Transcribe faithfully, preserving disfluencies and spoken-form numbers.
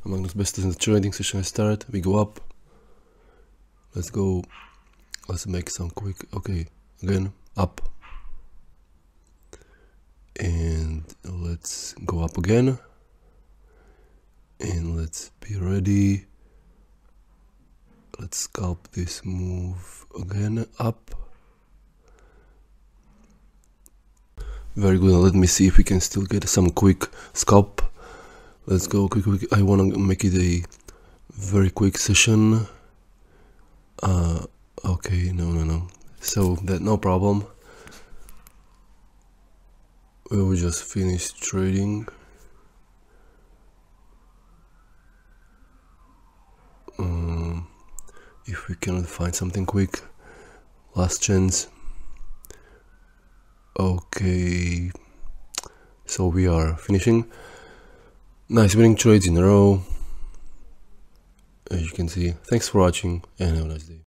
Magnus best in the trading session start. We go up. Let's go. Let's make some quick. Okay, again up. And let's go up again. And let's be ready. Let's scalp this move again up. Very good. Let me see if we can still get some quick scalp. Let's go quick, quick. I want to make it a very quick session. Uh, okay, no, no, no. So that no problem. We will just finish trading. Um, if we cannot find something quick, last chance. Okay, so we are finishing. Nice winning trades in a row, as you can see. Thanks for watching and have a nice day.